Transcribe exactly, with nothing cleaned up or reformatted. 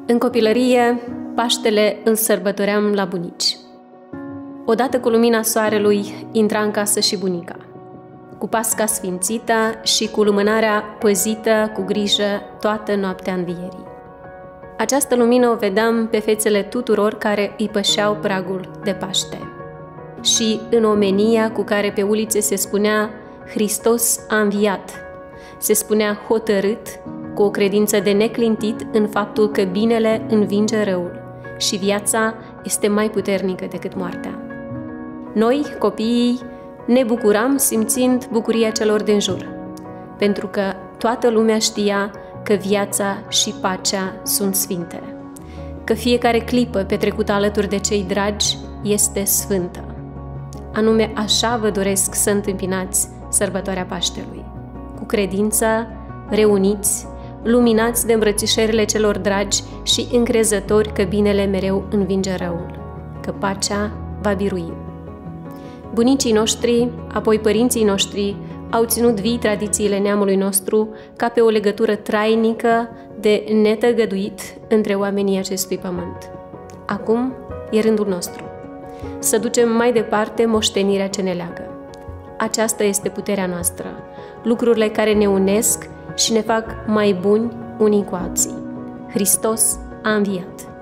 În copilărie, Paștele îl sărbătoream la bunici. Odată cu lumina soarelui intra în casă și bunica, cu pasca sfințită și cu lumânarea păzită cu grijă toată noaptea învierii. Această lumină o vedeam pe fețele tuturor care îi pășeau pragul de Paște. Și în omenia cu care pe ulițe se spunea Hristos a înviat, se spunea hotărât, cu o credință de neclintit în faptul că binele învinge răul și viața este mai puternică decât moartea. Noi, copiii, ne bucuram simțind bucuria celor din jur, pentru că toată lumea știa că viața și pacea sunt sfinte, că fiecare clipă petrecută alături de cei dragi este sfântă. Anume așa vă doresc să întâmpinați sărbătoarea Paștelui, cu credință, reuniți, luminați de îmbrățișările celor dragi și încrezători că binele mereu învinge răul, că pacea va birui. Bunicii noștri, apoi părinții noștri, au ținut vii tradițiile neamului nostru ca pe o legătură trainică de netăgăduit între oamenii acestui pământ. Acum e rândul nostru să ducem mai departe moștenirea ce ne leagă. Aceasta este puterea noastră, lucrurile care ne unesc și ne fac mai buni unii cu alții. Hristos a înviat!